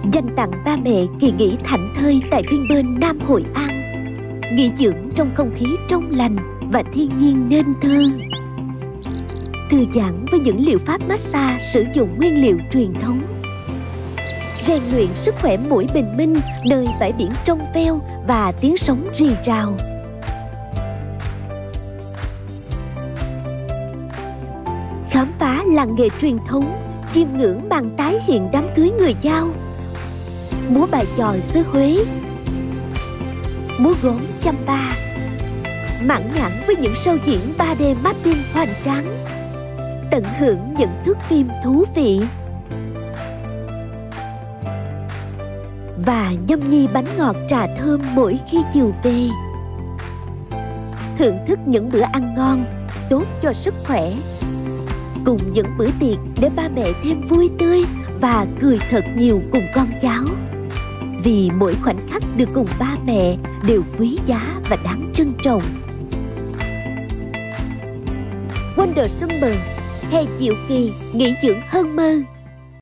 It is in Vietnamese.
dành tặng ba mẹ kỳ nghỉ thảnh thơi tại Vinpearl Nam Hội An. Nghỉ dưỡng trong không khí trong lành và thiên nhiên nên thơ. Thư giãn với những liệu pháp massage sử dụng nguyên liệu truyền thống. Rèn luyện sức khỏe mũi bình minh nơi bãi biển trong veo và tiếng sóng rì rào. Khám phá làng nghề truyền thống, chiêm ngưỡng màn tái hiện đám cưới người Dao. Múa bài chòi xứ Huế, múa gốm Chăm Ba, mãn nhãn với những show diễn 3D mapping hoành tráng. Tận hưởng những thước phim thú vị và nhâm nhi bánh ngọt trà thơm mỗi khi chiều về. Thưởng thức những bữa ăn ngon, tốt cho sức khỏe, cùng những bữa tiệc để ba mẹ thêm vui tươi và cười thật nhiều cùng con cháu. Vì mỗi khoảnh khắc được cùng ba mẹ đều quý giá và đáng trân trọng. Wonder Summer, hè diệu kỳ, nghỉ dưỡng hơn mơ.